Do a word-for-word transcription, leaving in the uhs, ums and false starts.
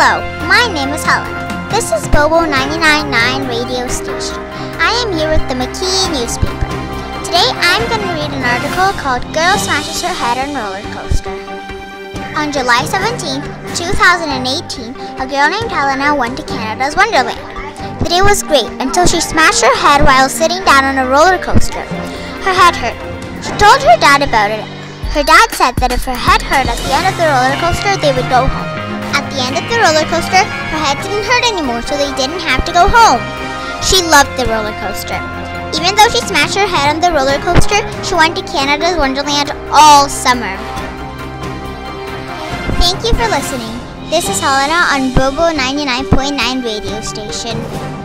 Hello, my name is Helen. This is Bobo ninety-nine point nine radio station. I am here with the McKee newspaper. Today I'm going to read an article called Girl Smashes Her Head on Roller Coaster. On July seventeenth, two thousand eighteen, a girl named Helena went to Canada's Wonderland. The day was great until she smashed her head while sitting down on a roller coaster. Her head hurt. She told her dad about it. Her dad said that if her head hurt at the end of the roller coaster, they would go home. At the end of the roller coaster, her head didn't hurt anymore, so they didn't have to go home. She loved the roller coaster. Even though she smashed her head on the roller coaster, she went to Canada's Wonderland all summer. Thank you for listening. This is Helena on Bobo ninety-nine point nine radio station.